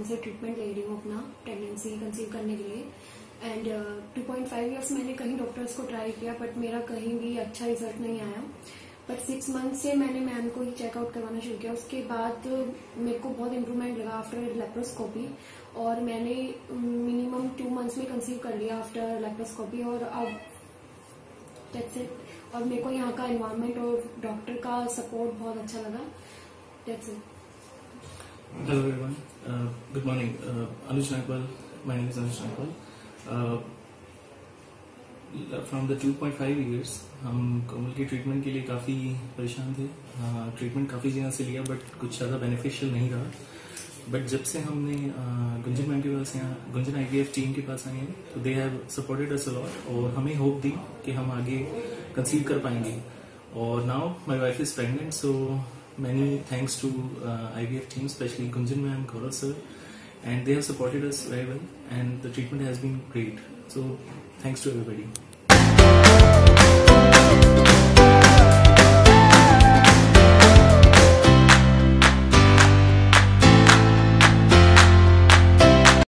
Time से treatment ले रही हूँ अपना प्रेगनेंसी कंसीव करने के लिए। एंड 2.5 इयर्स मैंने कहीं डॉक्टर्स को ट्राई किया बट मेरा कहीं भी अच्छा रिजल्ट नहीं आया। बट 6 मंथ से मैंने मैम को ही चेकआउट करवाना शुरू किया। उसके बाद मेरे को बहुत इम्प्रूवमेंट लगा आफ्टर लेप्रोस्कोपी, और मैंने मिनिमम 2 मंथ्स में कंसीव कर लिया आफ्टर लेप्रोस्कोपी। और अब दैट्स इट। और मेरे को यहाँ का एनवायरनमेंट और डॉक्टर का सपोर्ट बहुत अच्छा लगा। That's it. Hello everyone. Good morning. Anuj Nagpal. My name is Anuj Nagpal. From the 2.5 years हम कोमल की ट्रीटमेंट के लिए काफ़ी परेशान थे। ट्रीटमेंट काफ़ी जगह से लिया बट कुछ ज़्यादा बेनिफिशियल नहीं रहा। बट जब से हमने गुंजन मैम के पास यहाँ गुंजन IVF टीम के पास आए हैं तो they have supported us a lot और हमें होप दी कि हम आगे कंसीव कर पाएंगे। और now my wife is pregnant, so many thanks to IVF team, especially Gunjan ma'am, Komal sir, and they have supported us very well and the treatment has been great. So thanks to everybody.